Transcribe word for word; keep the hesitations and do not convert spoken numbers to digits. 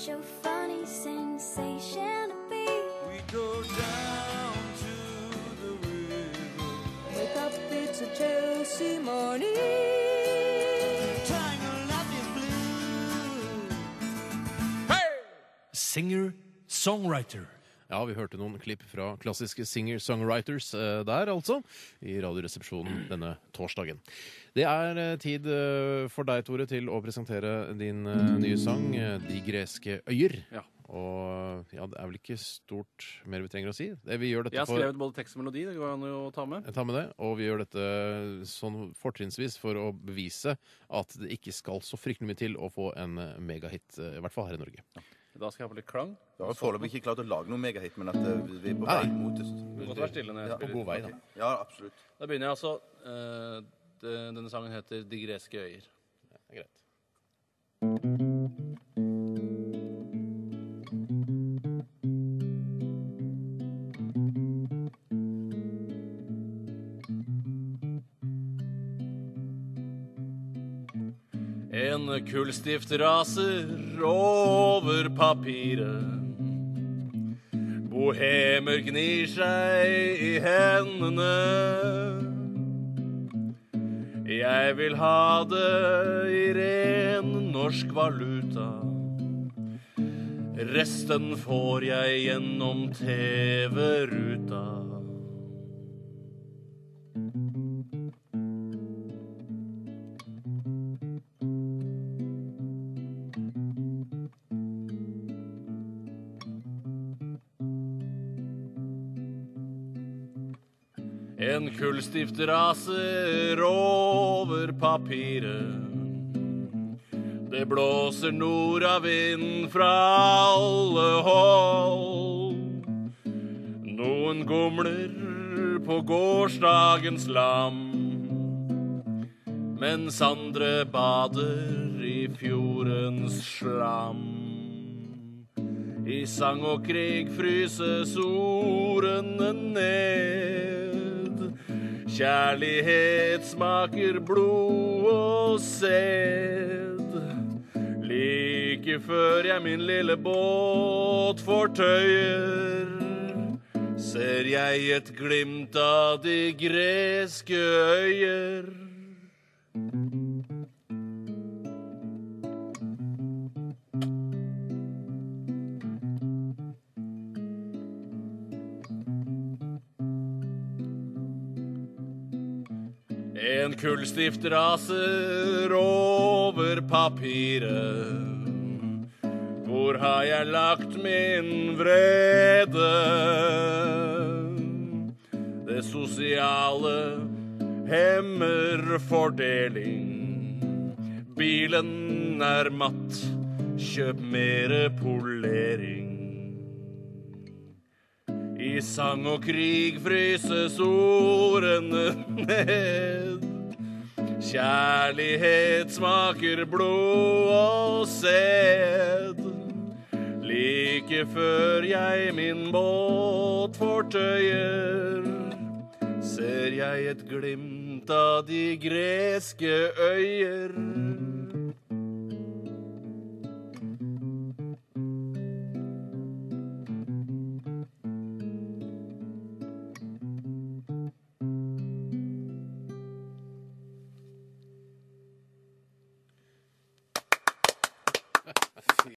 such a funny sensation to be. We go down to the river. Wake up, it's a Chelsea morning. Tangled up in blue. Singer-songwriter. Ja, vi hørte noen klipp fra klassiske singer-songwriters eh, der, altså, i Radioresepsjonen denne torsdagen. Det er eh, tid eh, for deg, Tore, til å presentere din eh, nye sang, eh, De greske øyer. Ja. Og ja, det er vel ikke stort mer vi trenger å si. Det, vi gjør dette Jeg har for... skrevet både tekst og melodi, det går an å ta med. Jeg tar med det, og vi gjør dette sånn fortrinnsvis for å bevise at det ikke skal så fryktelig mye til å få en megahit, eh, i hvert fall her i Norge. Ja. Da skal jeg ha litt klang. Jeg har foreløpig ikke klart å lage noen megahit, men at uh, vi er på vei mot det. Du må godt være stille når jeg Ja, spiller. på god vei, da. Okay. Ja, absolutt. Da begynner jeg altså. Uh, det, denne sangen heter De greske øyer. Ja, det er greit. En kullstift raser over papiret. Bohemer gnir seg i hendene. Jeg vil ha det i ren norsk valuta. Resten får jeg gjennom T V-ruta. En kullstift raser over papiret. Det blåser nordavind fra alle hold. Noen gomler på gårsdagens lam, mens andre bader i fjordens slam. I sang og krig fryses ordene ned. Kjærlighet smaker blod og sæd. Like før jeg min lille båt fortøyer, ser jeg et glimt av de greske øyer. En kullstift raser over papiret. Hvor har jeg lagt min vrede? Det sosiale hemmer fordeling. Bilen er matt, kjøp mere polering. I sang og krig fryses ordene ned. Kjærlighet smaker blod og sæd. Like før jeg min båt fortøyer, ser jeg et glimt av de greske øyer.